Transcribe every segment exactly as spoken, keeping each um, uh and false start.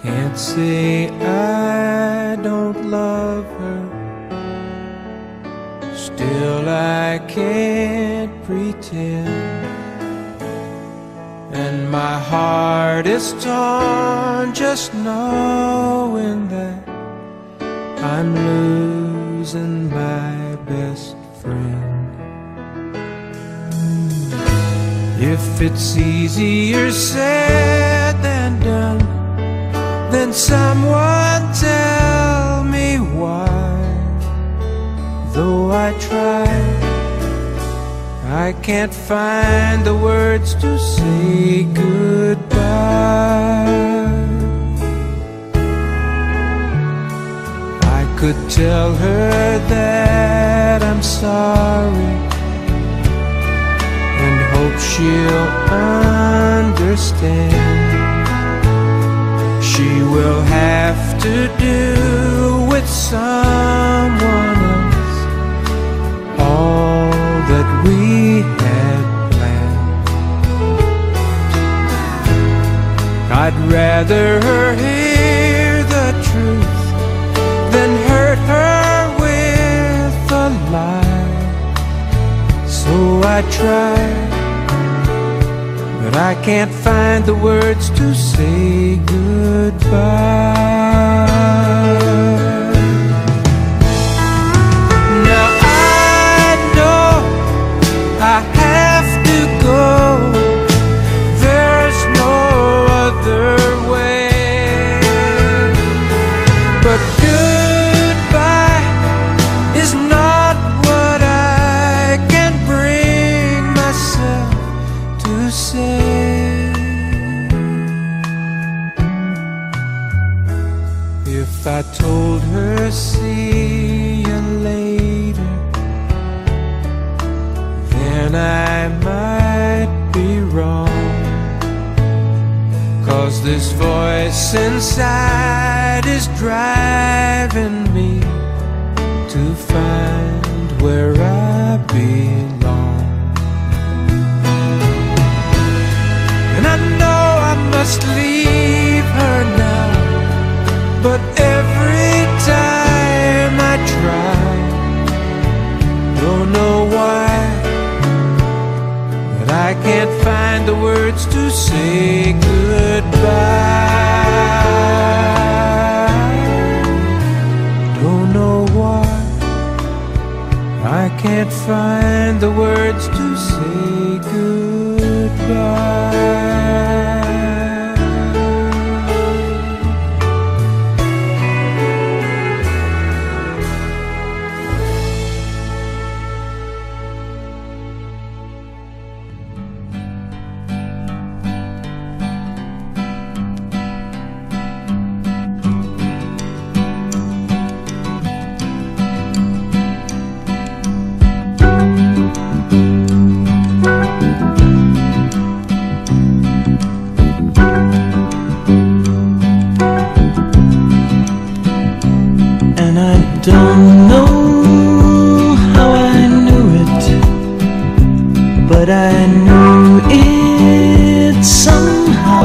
Can't say I don't love her, still I can't pretend. And my heart is torn just knowing that I'm losing my best friend. If it's easier said than done, then someone tell me why. Though I try, I can't find the words to say goodbye. I could tell her that I'm sorry and hope she'll understand. She will have to do with someone else all that we had planned. I'd rather her hear the truth than hurt her with a lie. So I try, but I can't find the words to say goodbye. Now I know I have to go, there's no other way. But goodbye is not what I can bring myself to say. If I told her see you later, then I might be wrong. 'Cause this voice inside is driving me to find where I belong. And I know I must leave her now, but every time I try, don't know why, but I can't find the words to say goodbye. Don't know why, I can't find the words to say goodbye. Don't know how I knew it, but I knew it somehow.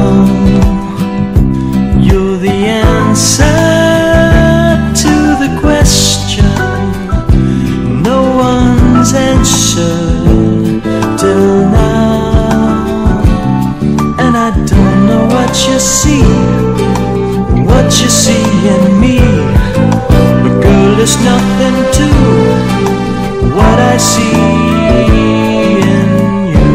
You're the answer to the question no one's answered till now. And I don't know what you see, what you see in me. Girl, there's nothing to what I see in you.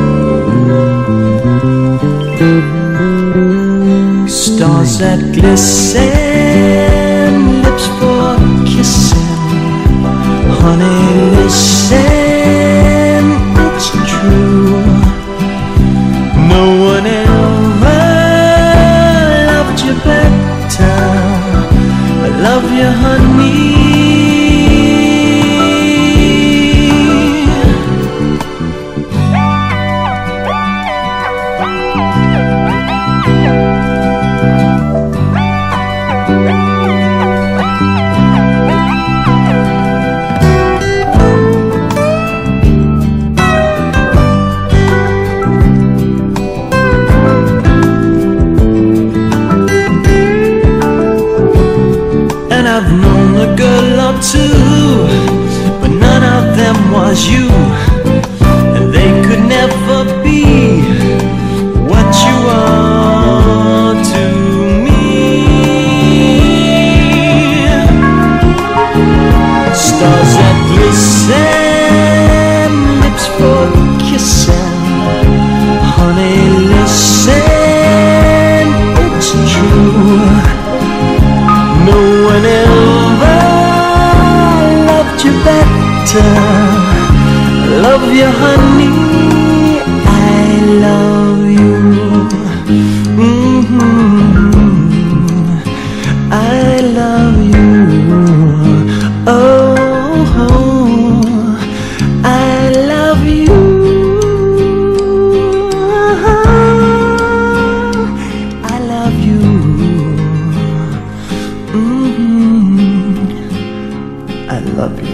Stars that glisten, lips for kissing. Honey, listen, it's true. No one ever loved you better. I love you, honey. better. Love you, honey, I love you. Mm-hmm. I love you. Oh, I love you. I love you. Mm-hmm. I love you.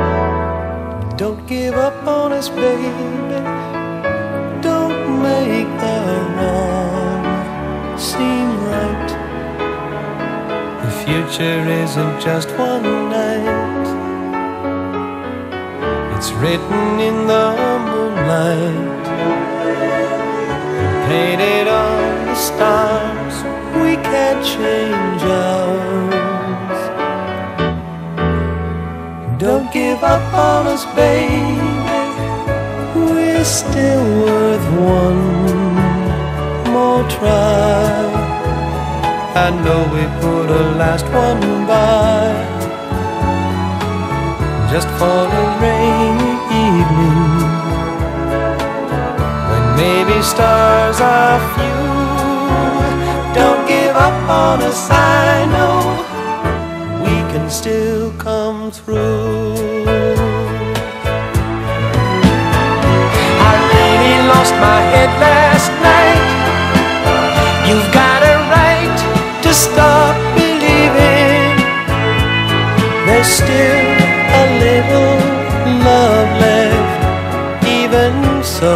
Don't give up on us, baby. Don't make future isn't just one night. It's written in the moonlight, painted on the stars. We can't change ours. Don't give up on us, baby. We're still worth one more try. I know we put a last one by, just for a rainy evening, when maybe stars are few. Don't give up on us, I know we can still come through. I really lost my head last night. You've got a right to stop believing. There's still a little love left, even so.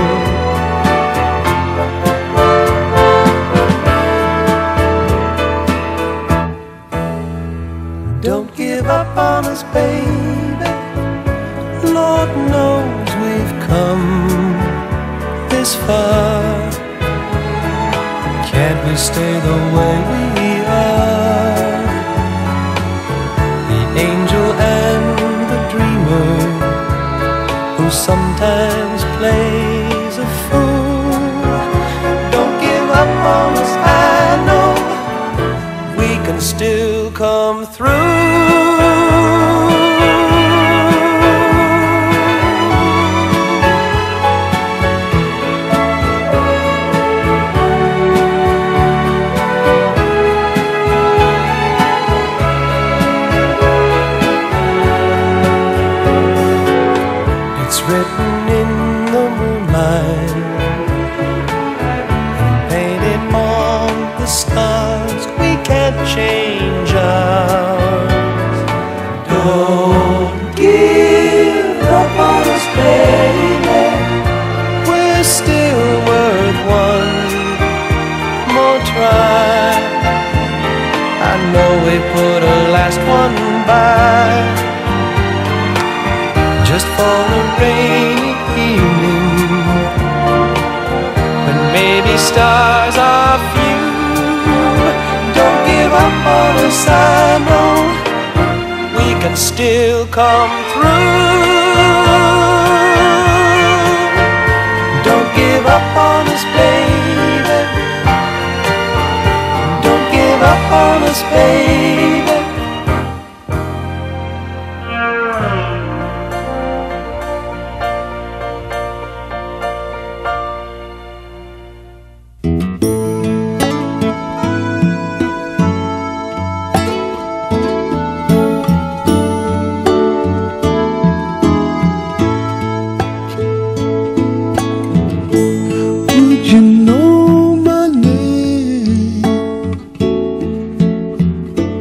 Don't give up on us, baby. Lord knows we've come this far. Can't we stay the way we are? The angel and the dreamer, who sometimes plays a fool. Don't give up on us, I know we can still come through. Written in the moonlight and painted on the stars. We can't change ours. Don't give up on us, baby. We're still worth one more try. I know we put a last one by, just for a rainy evening, when maybe stars are few. Don't give up on us, I know we can still come through. Don't give up on us, baby. Don't give up on us, baby. You know my name.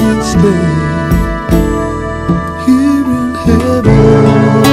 can stay here in heaven.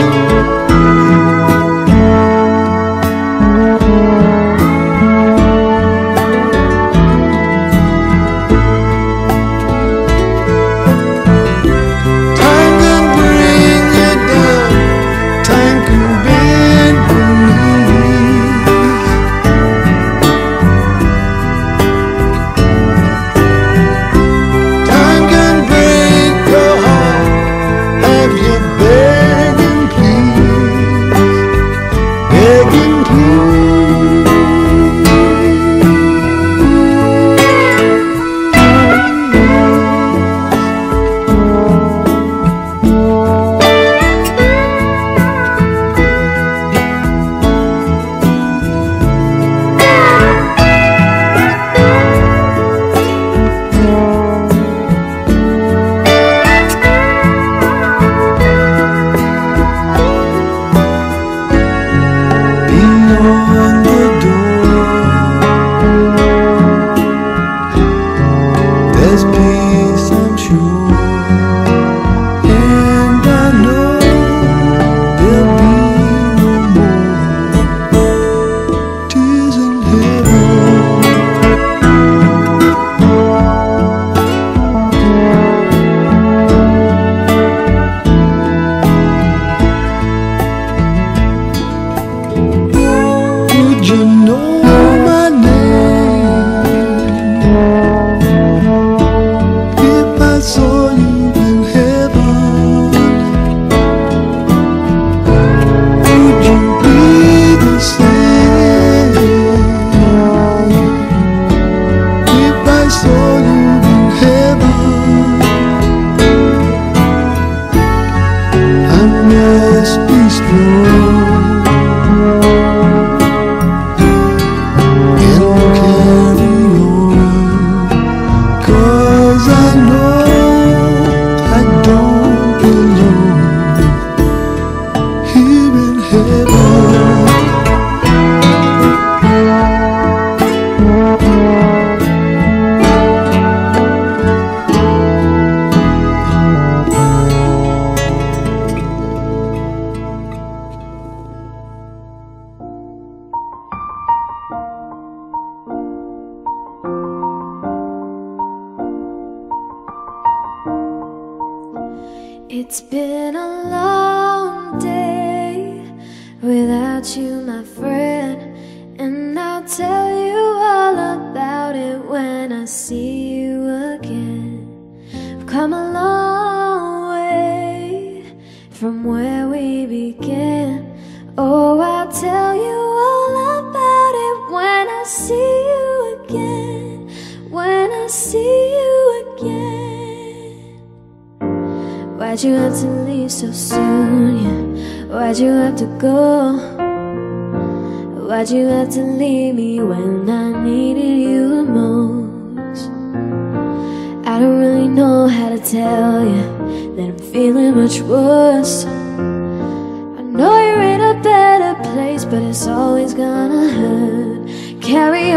It's been a long day without you, my friend, and I'll tell you all about it when I see you again. We've come a long way from where we began. Oh, I'll tell you all about it when I see you again, when I see you again. Why'd you have to leave so soon, yeah? Why'd you have to go? Why'd you have to leave me when I needed you the most? I don't really know how to tell you that I'm feeling much worse. I know you're in a better place, but it's always gonna hurt. Carry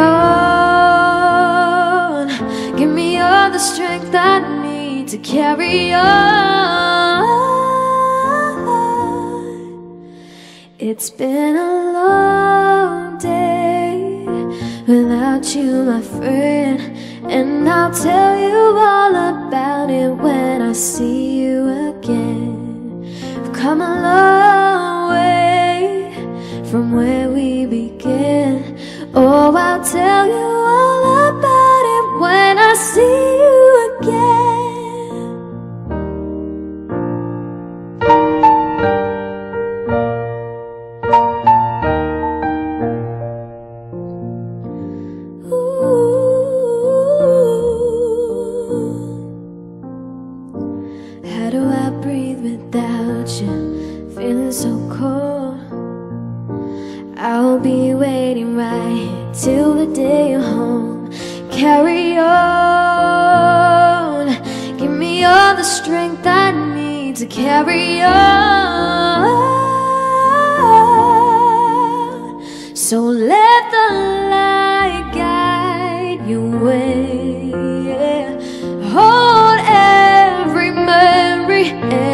on, give me all the strength I need to carry on. It's been a long day without you, my friend, and I'll tell you all about it when I see you again. We've come a long way from where we began. Oh, I'll tell you all about it when I see you again. How do I breathe without you? Feeling so cold. I'll be waiting right here till the day you're home. Carry on, give me all the strength I need to carry on. So let the light guide your way, yeah. Hold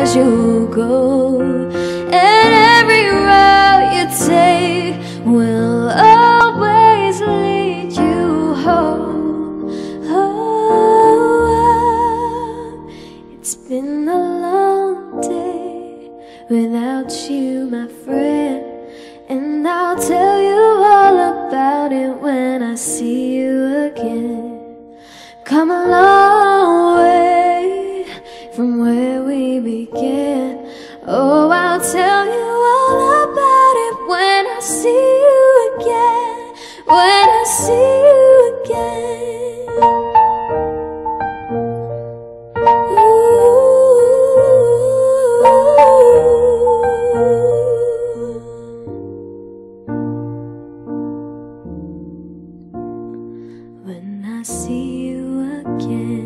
as you go, and every route you take will always lead you home. Oh, it's been a long day without you, my friend, and I'll tell you all about it when I see you again. Come a long way from where we began. Oh, I'll tell you all about it when I see you again. When I see you again. Ooh. When I see you again.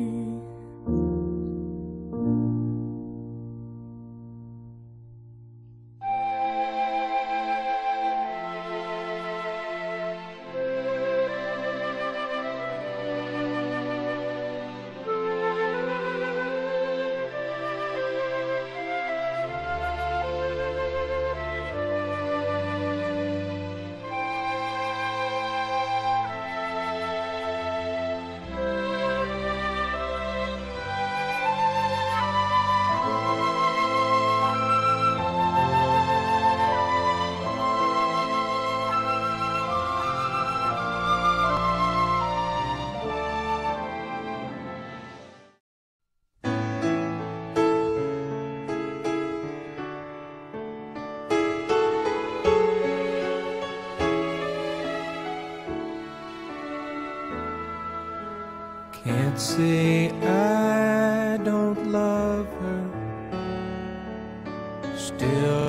Can't say I don't love her, still